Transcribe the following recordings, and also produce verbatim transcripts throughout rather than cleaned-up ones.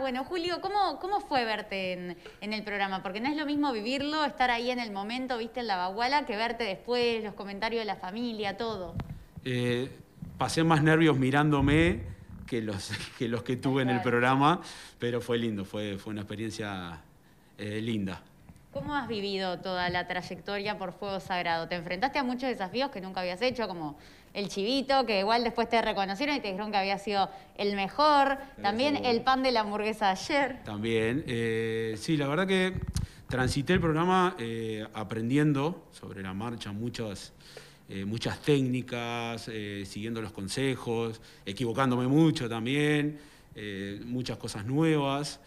Bueno, Julio, ¿cómo, cómo fue verte en, en el programa? Porque no es lo mismo vivirlo, estar ahí en el momento, viste, en la baguala, que verte después, los comentarios de la familia, todo. Eh, pasé más nervios mirándome que los que, los que tuve en el programa, pero fue lindo, fue, fue una experiencia eh, linda. ¿Cómo has vivido toda la trayectoria por Fuego Sagrado? ¿Te enfrentaste a muchos desafíos que nunca habías hecho, como el chivito, que igual después te reconocieron y te dijeron que había sido el mejor? También Eso. el pan de la hamburguesa de ayer. También, eh, sí, la verdad que transité el programa eh, aprendiendo sobre la marcha muchas, eh, muchas técnicas, eh, siguiendo los consejos, equivocándome mucho también, eh, muchas cosas nuevas,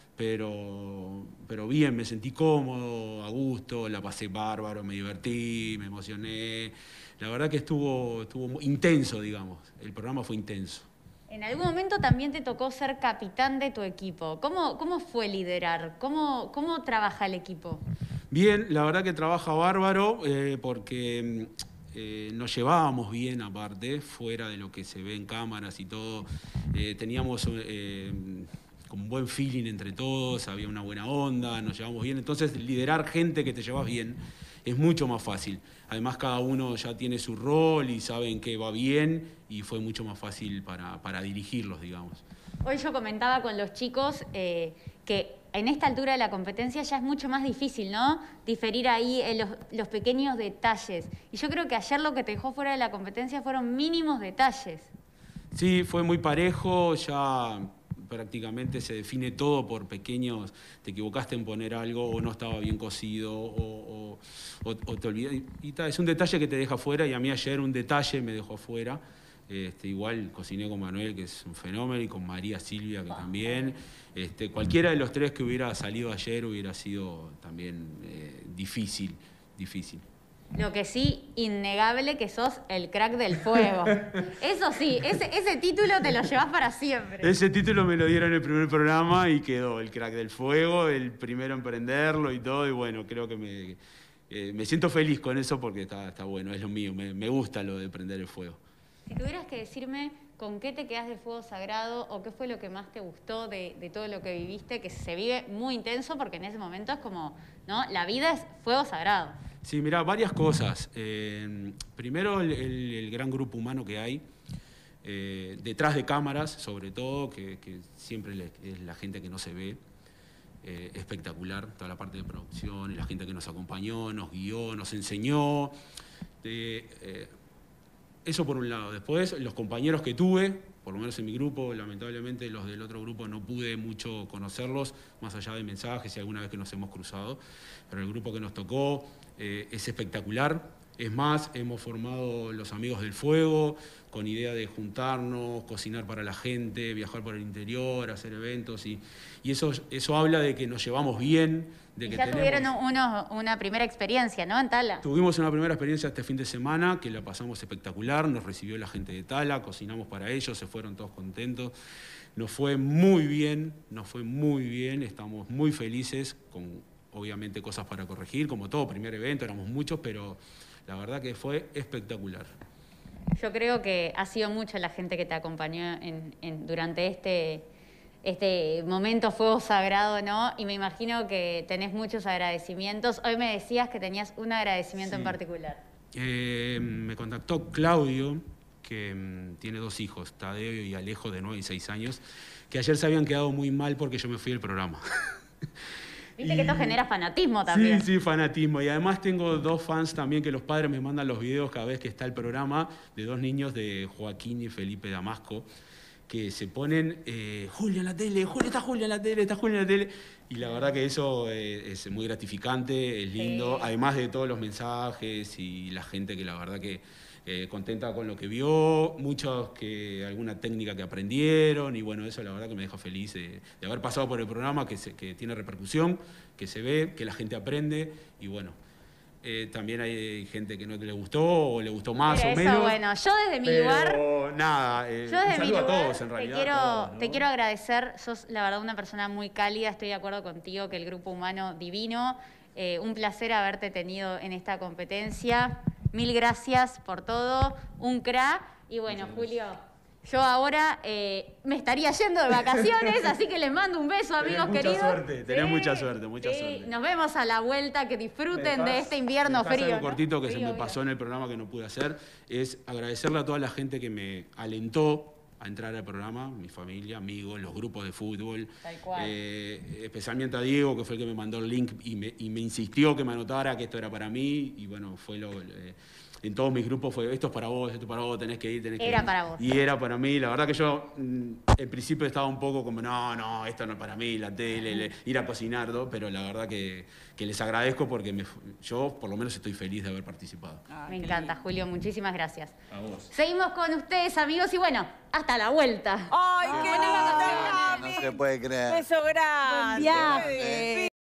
pero, pero bien, me sentí cómodo, a gusto, la pasé bárbaro, me divertí, me emocioné. La verdad que estuvo, estuvo intenso, digamos, el programa fue intenso. En algún momento también te tocó ser capitán de tu equipo. ¿Cómo, cómo fue liderar? ¿Cómo, cómo trabaja el equipo? Bien, la verdad que trabaja bárbaro eh, porque eh, nos llevábamos bien aparte, fuera de lo que se ve en cámaras y todo. Eh, teníamos eh, un buen feeling entre todos, había una buena onda, nos llevamos bien. Entonces, liderar gente que te llevas bien es mucho más fácil. Además, cada uno ya tiene su rol y saben que va bien y fue mucho más fácil para, para dirigirlos, digamos. Hoy yo comentaba con los chicos eh, que en esta altura de la competencia ya es mucho más difícil, ¿no? Diferir ahí en los, los pequeños detalles. Y yo creo que ayer lo que te dejó fuera de la competencia fueron mínimos detalles. Sí, fue muy parejo, ya prácticamente se define todo por pequeños, te equivocaste en poner algo o no estaba bien cocido o, o, o, o te olvidaste. Y, y ta, es un detalle que te deja fuera y a mí ayer un detalle me dejó fuera. Este, igual cociné con Manuel, que es un fenómeno, y con María Silvia, que también. Este, cualquiera de los tres que hubiera salido ayer hubiera sido también eh, difícil, difícil. Lo que sí, innegable que sos el crack del fuego. Eso sí, ese, ese título te lo llevas para siempre. Ese título me lo dieron en el primer programa y quedó el crack del fuego, el primero en prenderlo y todo. Y bueno, creo que me, eh, me siento feliz con eso porque está, está bueno, es lo mío, me, me gusta lo de prender el fuego. Si tuvieras que decirme con qué te quedás del Fuego Sagrado o qué fue lo que más te gustó de, de todo lo que viviste, que se vive muy intenso porque en ese momento es como, ¿no? La vida es fuego sagrado. Sí, mirá, varias cosas. Eh, primero, el, el, el gran grupo humano que hay, eh, detrás de cámaras, sobre todo, que, que siempre le, es la gente que no se ve. Eh, espectacular, toda la parte de producción y la gente que nos acompañó, nos guió, nos enseñó. De, eh, eso por un lado. Después, los compañeros que tuve, por lo menos en mi grupo, lamentablemente los del otro grupo no pude mucho conocerlos, más allá de mensajes y alguna vez que nos hemos cruzado, pero el grupo que nos tocó eh, es espectacular. Es más, hemos formado los Amigos del Fuego con idea de juntarnos, cocinar para la gente, viajar por el interior, hacer eventos y, y eso, eso habla de que nos llevamos bien. De y que ya tenemos... tuvieron uno, una primera experiencia, ¿no? En Tala. Tuvimos una primera experiencia este fin de semana que la pasamos espectacular, nos recibió la gente de Tala, cocinamos para ellos, se fueron todos contentos. Nos fue muy bien, nos fue muy bien, estamos muy felices, con obviamente cosas para corregir, como todo primer evento, éramos muchos, pero la verdad que fue espectacular. Yo creo que ha sido mucha la gente que te acompañó en, en, durante este, este momento fuego sagrado, ¿no? Y me imagino que tenés muchos agradecimientos. Hoy me decías que tenías un agradecimiento sí. en particular. Eh, me contactó Claudio, que um, tiene dos hijos, Tadeo y Alejo, de nueve y seis años, que ayer se habían quedado muy mal porque yo me fui del programa. Viste y... que esto genera fanatismo también. Sí, sí, fanatismo. Y además tengo dos fans también que los padres me mandan los videos cada vez que está el programa, de dos niños, de Joaquín y Felipe Damasco, que se ponen, eh, Julio en la tele, Julio, está Julio en la tele, está Julio en la tele. Y la verdad que eso eh, es muy gratificante, es lindo, sí. Además de todos los mensajes y la gente que la verdad que eh, contenta con lo que vio, muchos que alguna técnica que aprendieron y bueno, eso la verdad que me deja feliz de, de haber pasado por el programa, que, se, que tiene repercusión, que se ve, que la gente aprende y bueno. Eh, también hay gente que no le gustó o le gustó más pero o eso, menos. Bueno, yo desde mi pero lugar... nada, eh, yo desde mi lugar, a todos en realidad. Te quiero, todos, ¿no? te quiero agradecer, sos la verdad una persona muy cálida, estoy de acuerdo contigo que el grupo humano divino. Eh, un placer haberte tenido en esta competencia. Mil gracias por todo, un crack. Y bueno, Julio, Yo ahora eh, me estaría yendo de vacaciones, así que les mando un beso, amigos tenés queridos. Mucha suerte, tenés sí, mucha suerte, mucha sí. suerte. Nos vemos a la vuelta, que disfruten Me de pas- este invierno me pasa frío. algo ¿no? cortito que Frío, se me frío. pasó en el programa que no pude hacer, es agradecerle a toda la gente que me alentó a entrar al programa, mi familia, amigos, los grupos de fútbol, Tal cual. eh, especialmente a Diego, que fue el que me mandó el link y me, y me insistió que me anotara, que esto era para mí, y bueno, fue lo... eh, en todos mis grupos fue, esto es para vos, esto es para vos, tenés que ir, tenés que ir. Era para vos. Y era para mí. La verdad que yo, mm, en principio estaba un poco como, no, no, esto no es para mí, la tele, le- ir a cocinar, ¿no? Pero la verdad que, que les agradezco porque me- yo, por lo menos, estoy feliz de haber participado. Ay, Me qué encanta, lindo. Julio, muchísimas gracias. A vos. Seguimos con ustedes, amigos, y bueno, hasta la vuelta. Ay, qué Ay, lindo, no se puede creer. beso grande. Buen viaje. Sí.